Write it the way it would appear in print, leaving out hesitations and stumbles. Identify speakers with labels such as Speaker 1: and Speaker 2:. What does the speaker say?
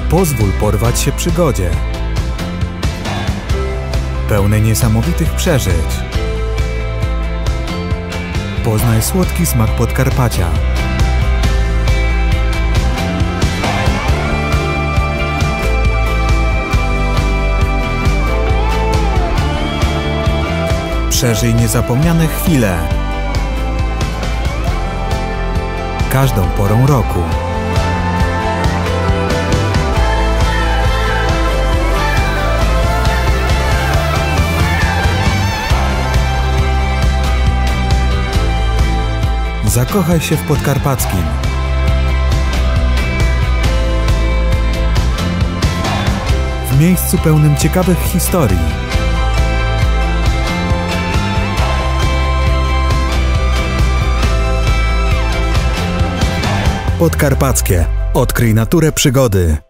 Speaker 1: Pozwól porwać się przygodzie, pełnej niesamowitych przeżyć. Poznaj słodki smak Podkarpacia. Przeżyj niezapomniane chwile każdą porą roku. Zakochaj się w Podkarpackim. W miejscu pełnym ciekawych historii. Podkarpackie. Odkryj naturę przygody.